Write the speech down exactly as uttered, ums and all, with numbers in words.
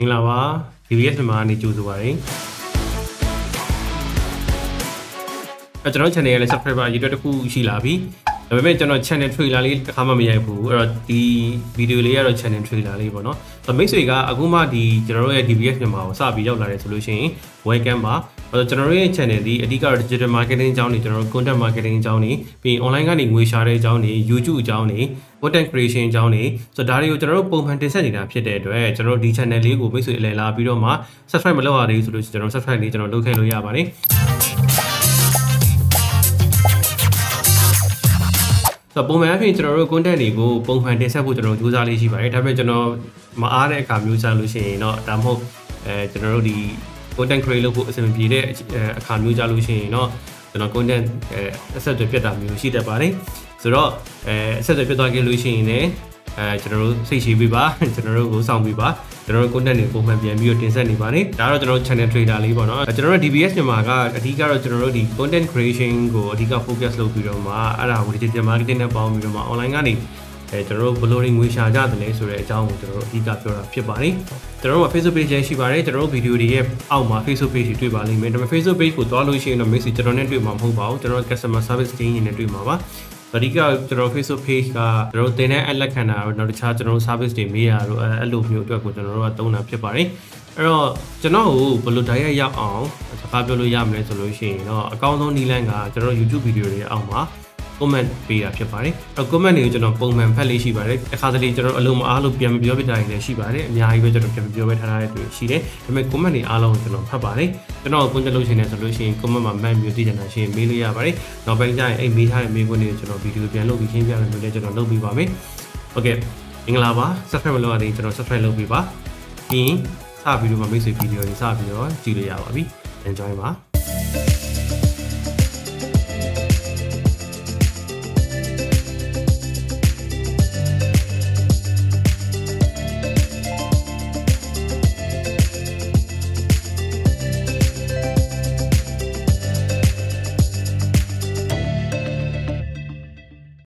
မင်္ဂလာပါ D B S မြန်မာကနေကြိုဆိုပါရစေအဲကျွန်တော် channel ရဲ့ subscriber အရေအတွက်တစ်ခုရှိလာပြီဒါပေမဲ့ကျွန်တော် channel trailer လေးတစ်ခါမှမရိုက်ဘူးအဲ့တော့ဒီ video လေးကတော့ channel trailer လေးပေါ့နော်ဆိုတော့မိတ်ဆွေကအခုမှဒီကျွန်တော်တို့ရဲ့ D B S မြန်မာကိုစပြီးရောက်လာတယ်ဆိုလို့ရှိရင် welcome ပါအဲ့တော့ကျွန်တော်တို့ရဲ့ channel ဒီအဓိကတော့ digital marketing အကြောင်းတွေကျွန်တော်တို့ content marketing အကြောင်းတွေပြီးရင် online ကနေငွေရှာတဲ့အကြောင်းတွေ YouTube အကြောင်းတွေ content creation အကြောင်းတွေဆိုတော့ဒါတွေကိုကျွန်တော်တို့ပုံမှန်တင်ဆက်နေတာဖြစ်တဲ့အတွက်ကျွန်တော်တို့ဒီ channel လေးကိုမိတ်ဆွေအလည်လာပြီးတော့မှ subscribe မလုပ်ရသေးဘူးဆိုလို့ကျွန်တော် subscribe လေးကျွန်တော်လုပ်ခဲ့လို့ရပါတယ်ဆိုတော့ပုံမှန်အဖြစ်ကျွန်တော်တို့ content တွေကိုပုံမှန်တင်ဆက်ဖို့ကျွန်တော်တို့ကြိုးစားလေးရှိပါတယ်ဒါပေမဲ့ကျွန်တော်မအားတဲ့အခါမျိုးစားလို့ရှိရင်တော့ဒါမှမဟုတ်အဲကျွန်တော်တို့ဒီ content create လုပ်ဖို့အဆင်ပြေတဲ့အခါမျိုးကြလို့ရှိရင်တော့ကျွန်တော် content အဲအဆက်အသွယ်ပြတ်တာမျိုးရှိတတ်ပါတယ်ဆိုတော့အဲအဆက်အသွယ်ပြတ်သွားခဲ့လို့ရှိရင်လည်းအဲကျွန်တော်တို့စိတ်ရှိပေးပါကျွန်တော်တို့ကိုစောင့်ပေးပါကျွန်တော်တို့ content တွေပုံမှန်ပြန်ပြီးတော့တင်ဆက်နေပါတယ်ဒါကတော့ကျွန်တော်တို့ channel trader လေးပေါ့နော်ကျွန်တော်တို့ D B S မြန်မာကအဓိကတော့ကျွန်တော်တို့ဒီ content creation ကိုအဓိက focus လုပ်ပြီးတော့မှအဲ့ဒါကို digital marketing နဲ့ပေါင်းပြီးတော့မှ online ကနေအဲကျွန်တော်တို့ဘယ်လိုငွေရှာကြတယ်လဲဆိုတဲ့အကြောင်းကိုကျွန်တော်တို့အဓိကပြောတာဖြစ်ပါတယ်ကျွန်တော်တို့က Facebook page ရှိပါတယ်ကျွန်တော်တို့ video တွေရဲ့အောက်မှာ Facebook page တွေတွေ့ပါလိမ့်မယ်ဒါပေမဲ့ Facebook page ကိုတွားလို့ရှိရင်တော့ message ကျွန်တော်နဲ့တွေ့မှာမဟုတ်ပါဘူးကျွန်တော် customer service team နဲ့တွေ့မှာပါအဓိကကျွန်တော် Facebook page ကကျွန်တော်တင်တဲ့အလက်ခံတာတော့တခြားကျွန်တော် service တွေမေးရတော့အဲ့လိုမျိုးအတွက်ကိုကျွန်တော်တို့ကသုံးတာဖြစ်ပါတယ်အဲ့တော့ကျွန်တော်ကိုဘယ်လိုတိုက်ရိုက်ရောက်အောင်စကားပြောလို့ရမလဲဆိုလို့ရှိရင်တော့အကောင်းဆုံးနည်းလမ်းကကျွန်တော် YouTube video တွေအောက်မှာ comment ပေးတာဖြစ်ပါတယ်အဲ့ comment တွေကိုကျွန်တော်ပုံမှန်ဖတ်လေးရှိပါတယ်အခါတလေကျွန်တော်အလုံးမအားလို့ပြန်မပြောပြတာတွေလည်းရှိပါတယ်အများကြီးပဲကျွန်တော်ပြန်ပြောပြထားတာတွေရှိတယ်ဒါပေမဲ့ comment တွေအားလုံးကျွန်တော်ဖတ်ပါတယ်ကျွန်တော်ကို content လုပ်ချင်တယ်ဆိုလို့ရှိရင် comment မှာမှတ်ပြီးသိချင်တာရှိရင်မေးလို့ရပါတယ်နောက်ပိုင်းကျရင်အဲ့မေးထားတဲ့မေးခွန်းတွေကိုကျွန်တော် video ပြန်လုပ်ပြီးရှင်းပြမယ်လို့လည်းကျွန်တော်လုပ်ပေးပါမယ် okay မင်္ဂလာပါ subscribe လုပ်ရသေးကျွန်တော် subscribe လုပ်ပေးပါပြီးရင်စပြီးတော့မိတ်ဆွေ video တွေစပြီးတော့ကြည့်လို့ရပါပြီ enjoy ပါ